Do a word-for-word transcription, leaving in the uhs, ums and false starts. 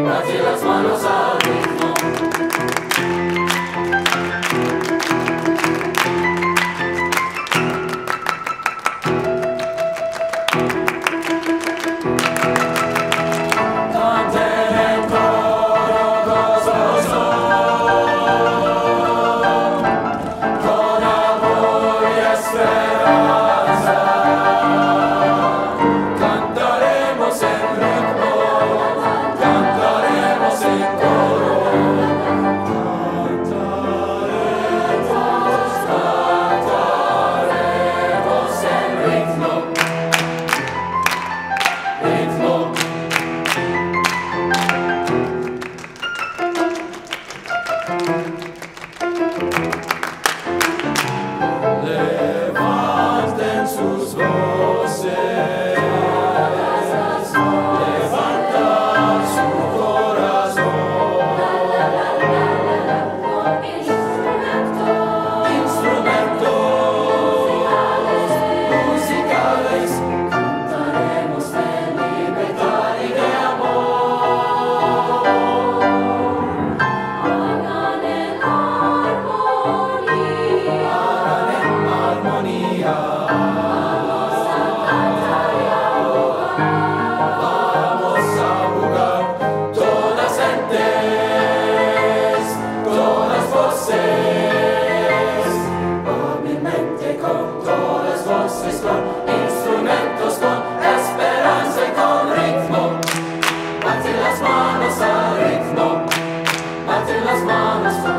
bate las manos al ritmo. Levanten sus voces, levantan su corazón, instrumentos musicales, cantaremos de libertad y de amor. Hagan en armonía, hagan en armonía. Vamos a jugar, todas gentes, todas voces, hábilmente con todas voces, con instrumentos, con esperanza y con ritmo. Bate las manos al ritmo, bate las manos con